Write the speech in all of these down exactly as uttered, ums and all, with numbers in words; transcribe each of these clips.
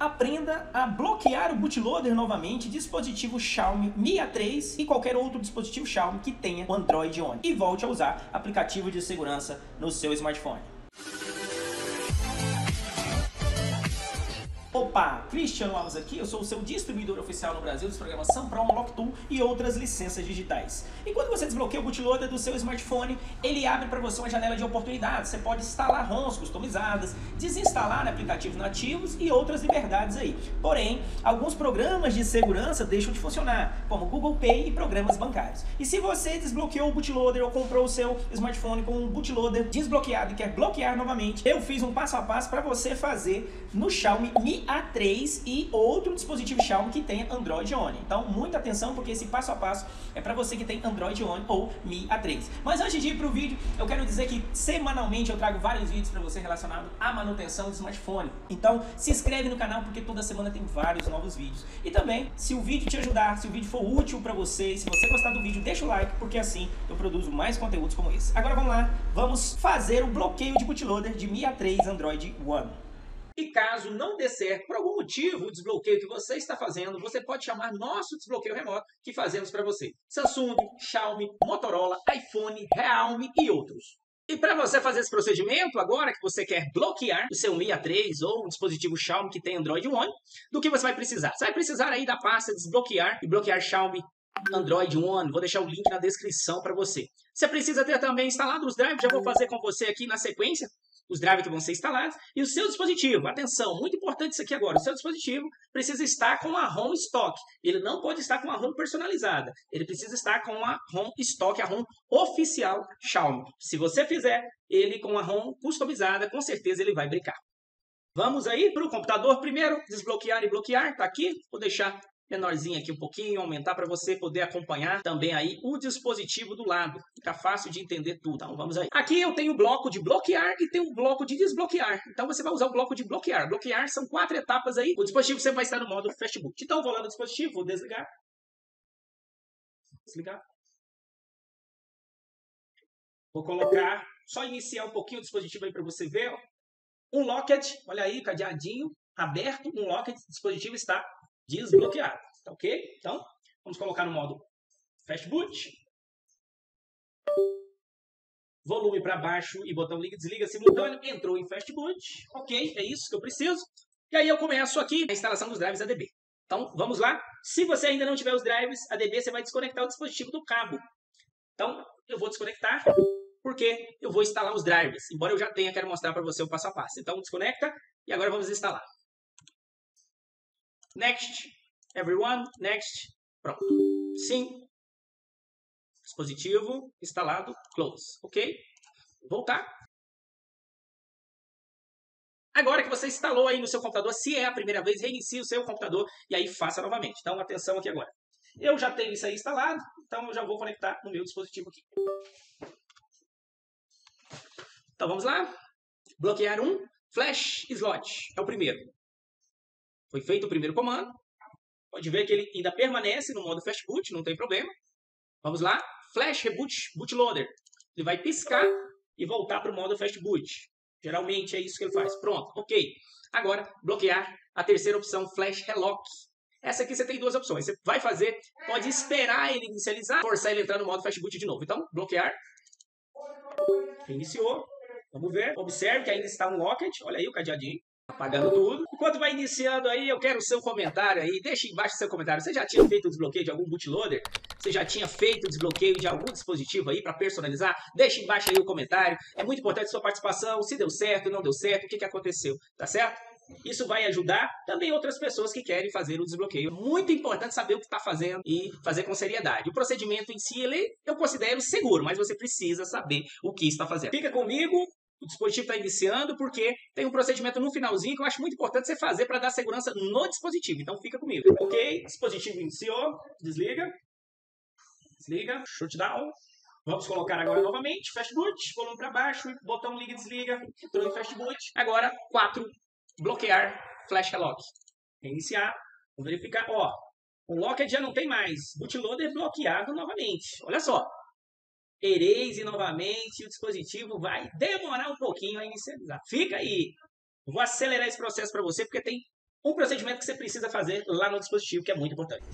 Aprenda a bloquear o bootloader novamente, dispositivo Xiaomi Mi A três e qualquer outro dispositivo Xiaomi que tenha o Android On. E volte a usar aplicativo de segurança no seu smartphone. Opa, Cristiano Alves aqui, eu sou o seu distribuidor oficial no Brasil dos programas Sunprom, Locktool e outras licenças digitais. E quando você desbloqueia o bootloader do seu smartphone, ele abre para você uma janela de oportunidades. Você pode instalar ROMs customizadas, desinstalar aplicativos nativos e outras liberdades aí. Porém, alguns programas de segurança deixam de funcionar, como Google Pay e programas bancários. E se você desbloqueou o bootloader ou comprou o seu smartphone com um bootloader desbloqueado e quer bloquear novamente, eu fiz um passo a passo para você fazer no Xiaomi Mi A três e outro dispositivo Xiaomi que tenha Android On. Então, muita atenção, porque esse passo a passo é para você que tem Android On ou Mi A três. Mas antes de ir para o vídeo, eu quero dizer que semanalmente eu trago vários vídeos para você relacionados à manutenção do smartphone. Então, se inscreve no canal, porque toda semana tem vários novos vídeos. E também, se o vídeo te ajudar, se o vídeo for útil para você, se você gostar do vídeo, deixa o like, porque assim eu produzo mais conteúdos como esse. Agora vamos lá, vamos fazer o bloqueio de bootloader de Mi A três Android One. E caso não dê certo, por algum motivo, o desbloqueio que você está fazendo, você pode chamar nosso desbloqueio remoto que fazemos para você. Samsung, Xiaomi, Motorola, iPhone, Realme e outros. E para você fazer esse procedimento, agora que você quer bloquear o seu Mi A três ou um dispositivo Xiaomi que tem Android One, do que você vai precisar? Você vai precisar aí da pasta desbloquear e bloquear Xiaomi Android One. Vou deixar o link na descrição para você. Você precisa ter também instalado os drivers, já vou fazer com você aqui na sequência. Os drivers que vão ser instalados e o seu dispositivo. Atenção, muito importante isso aqui agora. O seu dispositivo precisa estar com a ROM stock. Ele não pode estar com a ROM personalizada. Ele precisa estar com a ROM stock, a ROM oficial Xiaomi. Se você fizer ele com a ROM customizada, com certeza ele vai brincar. Vamos aí para o computador primeiro, desbloquear e bloquear. Está aqui, vou deixar menorzinho aqui um pouquinho, aumentar para você poder acompanhar também aí o dispositivo do lado. Fica fácil de entender tudo. Então vamos aí. Aqui eu tenho o bloco de bloquear e tenho o bloco de desbloquear. Então você vai usar o bloco de bloquear. Bloquear são quatro etapas aí. O dispositivo sempre vai estar no modo Fast Boot. Então eu vou lá no dispositivo, vou desligar. Desligar. Vou colocar, só iniciar um pouquinho o dispositivo aí para você ver. Ó. Um locket, olha aí, cadeadinho, aberto. Um locket, o dispositivo está desbloqueado, tá ok? Então, vamos colocar no modo Fast Boot. Volume para baixo e botão liga e desliga simultâneo. Entrou em Fast Boot. Ok, é isso que eu preciso. E aí eu começo aqui a instalação dos drivers A D B. Então, vamos lá. Se você ainda não tiver os drivers A D B, você vai desconectar o dispositivo do cabo. Então, eu vou desconectar, porque eu vou instalar os drivers. Embora eu já tenha, quero mostrar para você o passo a passo. Então, desconecta e agora vamos instalar. Next, everyone, next, pronto. Sim, dispositivo instalado, close, ok? Voltar. Agora que você instalou aí no seu computador, se é a primeira vez, reinicie o seu computador e aí faça novamente. Então, atenção aqui agora. Eu já tenho isso aí instalado, então eu já vou conectar no meu dispositivo aqui. Então, vamos lá. Bloquear um, flash slot, é o primeiro. Foi feito o primeiro comando. Pode ver que ele ainda permanece no modo Fast Boot, não tem problema. Vamos lá. Flash Reboot Bootloader. Ele vai piscar e voltar para o modo Fast Boot. Geralmente é isso que ele faz. Pronto, ok. Agora, bloquear a terceira opção, Flash Relock. Essa aqui você tem duas opções. Você vai fazer, pode esperar ele inicializar, forçar ele a entrar no modo Fast Boot de novo. Então, bloquear. Iniciou. Vamos ver. Observe que ainda está um locket. Olha aí o cadeadinho. Apagando tudo. Enquanto vai iniciando aí, eu quero o seu comentário aí. Deixe embaixo o seu comentário. Você já tinha feito o desbloqueio de algum bootloader? Você já tinha feito o desbloqueio de algum dispositivo aí para personalizar? Deixe embaixo aí o comentário. É muito importante a sua participação. Se deu certo, não deu certo, o que, que aconteceu? Tá certo? Isso vai ajudar também outras pessoas que querem fazer o desbloqueio. Muito importante saber o que está fazendo e fazer com seriedade. O procedimento em si, ele, eu considero seguro, mas você precisa saber o que está fazendo. Fica comigo. O dispositivo está iniciando porque tem um procedimento no finalzinho que eu acho muito importante você fazer para dar segurança no dispositivo. Então fica comigo. Ok, dispositivo iniciou, desliga, desliga, shutdown. Vamos colocar agora novamente, Fast Boot, volume para baixo, botão liga e desliga, entrou em Fast Boot. Agora, quatro, bloquear, Flash Relock. Iniciar, vamos verificar, ó, o locket já não tem mais, bootloader bloqueado novamente. Olha só. Erase novamente, o dispositivo vai demorar um pouquinho a inicializar. Fica aí. Vou acelerar esse processo para você, porque tem um procedimento que você precisa fazer lá no dispositivo, que é muito importante.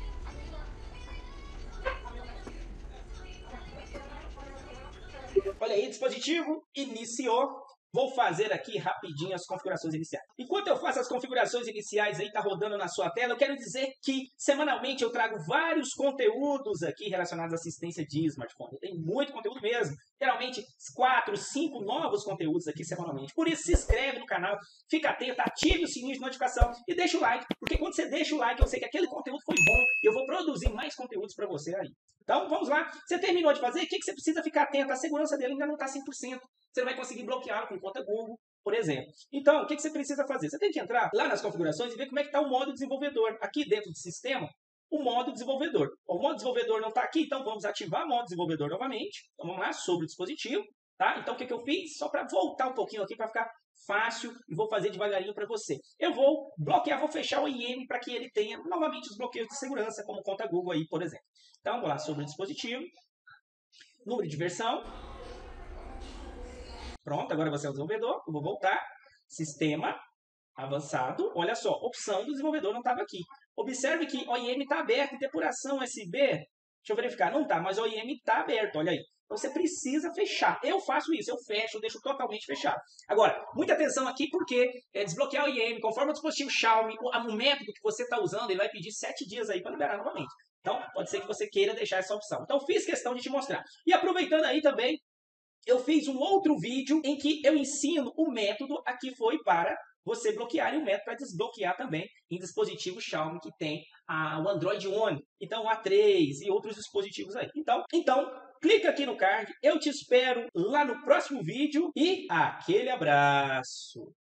Olha aí, dispositivo iniciou. Vou fazer aqui rapidinho as configurações iniciais. Enquanto eu faço as configurações iniciais aí, tá rodando na sua tela, eu quero dizer que semanalmente eu trago vários conteúdos aqui relacionados à assistência de smartphone. Tem muito conteúdo mesmo. Geralmente quatro, cinco novos conteúdos aqui semanalmente. Por isso, se inscreve no canal, fica atento, ative o sininho de notificação e deixa o like. Porque quando você deixa o like, eu sei que aquele conteúdo foi bom e eu vou produzir mais conteúdos para você aí. Então, vamos lá. Você terminou de fazer? O que você precisa ficar atento? A segurança dele ainda não está cem por cento. Você não vai conseguir bloqueá-lo com conta Google, por exemplo. Então, o que você precisa fazer? Você tem que entrar lá nas configurações e ver como é que está o modo desenvolvedor. Aqui dentro do sistema, o modo desenvolvedor. O modo desenvolvedor não está aqui, então vamos ativar o modo desenvolvedor novamente. Então, vamos lá, sobre o dispositivo. Tá? Então, o que eu fiz? Só para voltar um pouquinho aqui, para ficar fácil, e vou fazer devagarinho para você. Eu vou bloquear, vou fechar o I M para que ele tenha novamente os bloqueios de segurança, como conta Google aí, por exemplo. Então, vamos lá, sobre o dispositivo. Número de versão. Pronto, agora você é o desenvolvedor. Eu vou voltar. Sistema avançado. Olha só, opção do desenvolvedor não estava aqui. Observe que o I M está aberto. Depuração U S B. Deixa eu verificar. Não está, mas o I M está aberto. Olha aí. Então você precisa fechar. Eu faço isso. Eu fecho, eu deixo totalmente fechado. Agora, muita atenção aqui porque é, desbloquear o I M, conforme o dispositivo Xiaomi, o, o método que você está usando, ele vai pedir sete dias aí para liberar novamente. Então, pode ser que você queira deixar essa opção. Então, fiz questão de te mostrar. E aproveitando aí também, eu fiz um outro vídeo em que eu ensino o método, aqui foi para você bloquear e o método para desbloquear também em dispositivos Xiaomi que tem a, o Android One, então o A três e outros dispositivos aí. Então, então, clica aqui no card, eu te espero lá no próximo vídeo e aquele abraço!